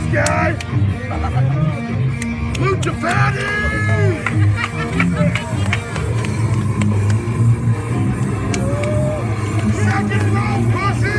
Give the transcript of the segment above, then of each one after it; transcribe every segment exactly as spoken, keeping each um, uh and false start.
guy! Lucha Fatty! Second row, pussy!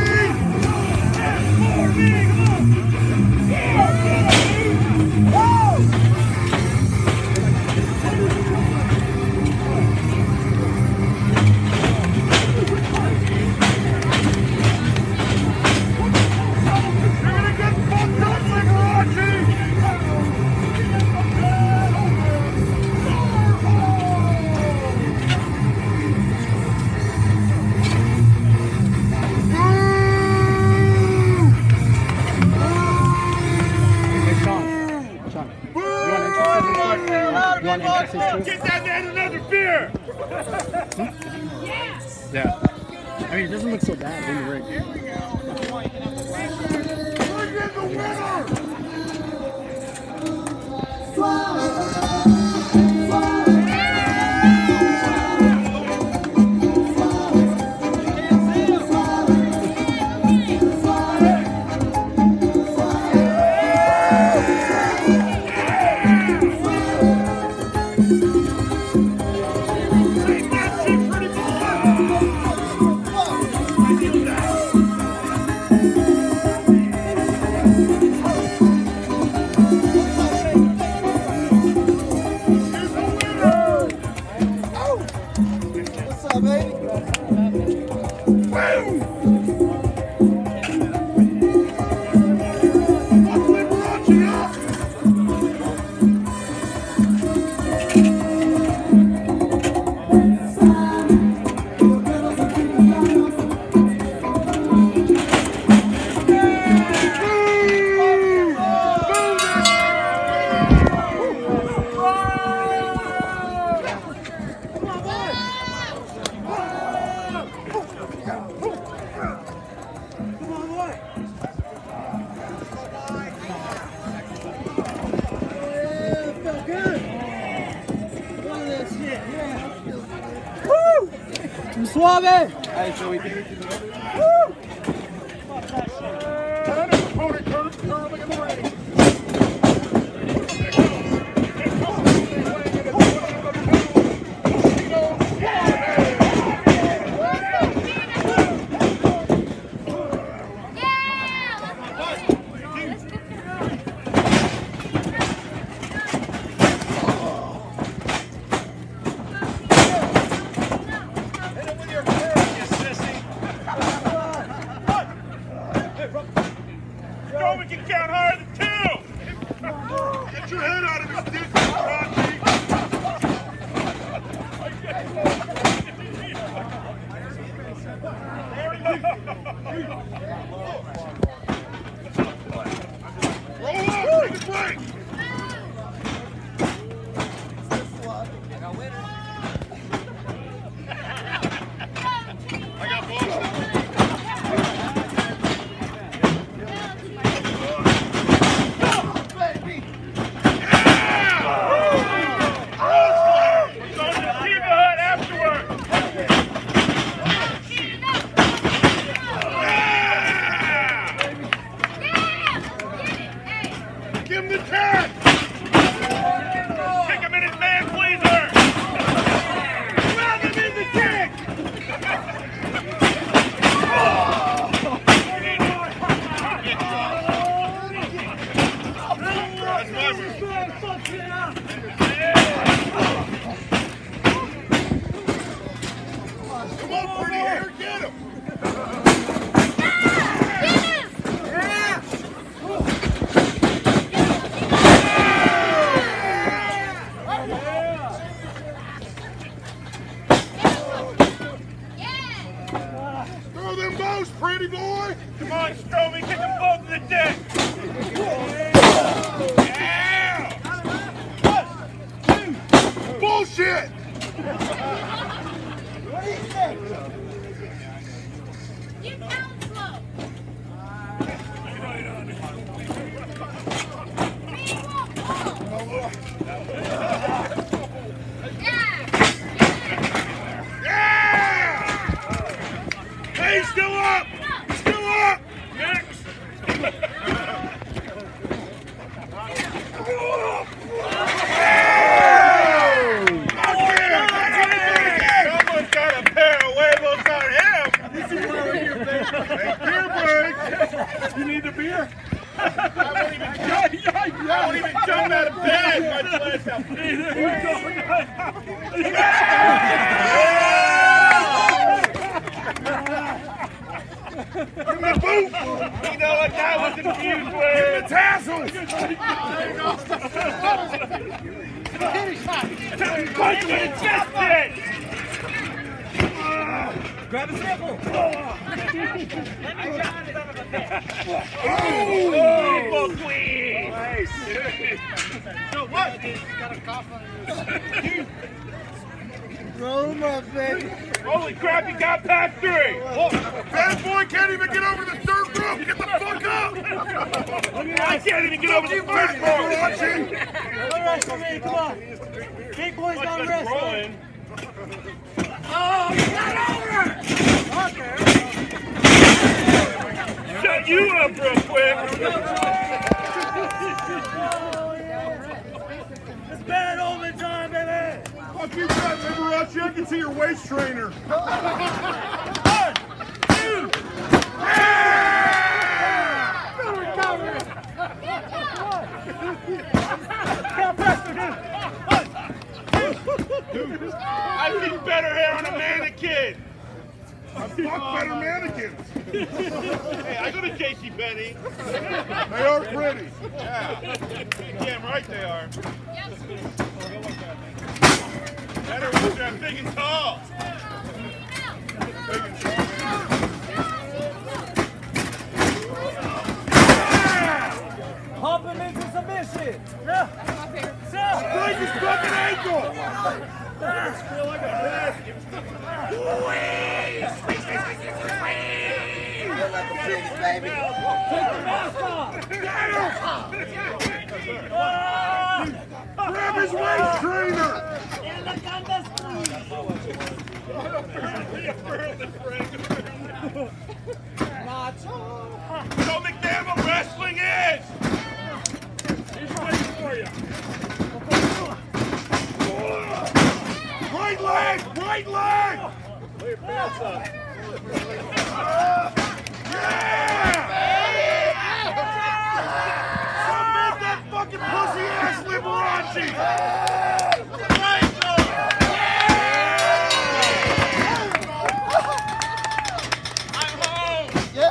Get that man another beer! Yes! Yeah. I mean, it doesn't look so bad in the ring. Here we go. Bring in the winner! Suave! Hey, Joey. Woo! Bullshit! What do you think? You count slow. Hey, still up! Still up! Next! I won't even jump. I won't even jump out of bed. Much less out. Give me the boot. You know what that was infused with? Give me the tassels. Punch him in the chest, then. Grab his nipple. Oh, queen. Nice. So what? Got a cough on his. Roll him up, baby. Holy crap, he got past three. That boy can't even get over the third rope. Get the fuck up. I can't even get over the first rope. Watching. Don't wrestle me, come on. Big boys don't wrestle. Oh, you got over! Okay. Shut you up real quick. It's bad omen time, baby. Fuck you, guys, Liberace. I can see your waist trainer. One, two, I see better hair on a mannequin. I fuck better mannequins. Hey, I go to JCPenney. They are pretty. Yeah. Damn right they are. Better ones that big and tall. Big and tall. pump him into submission. Yeah. Break his fucking ankle. I feel like a basket. Squeeze! Squeeze, squeeze, squeeze, squeeze! Baby. Take the mask off. Grab his waist trainer! So McDaniel wrestling is! He's waiting for you. Right leg! Right leg! Lay your pants up. Yeah! Submit that fucking pussy ass Liberace! Right leg! Yeah! I'm home! Yeah?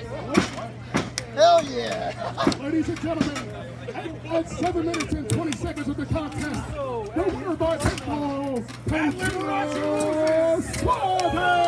Hell yeah! Ladies and gentlemen, at seven minutes and twenty seconds of the contest, the winner by pinfall, Cochino Suave!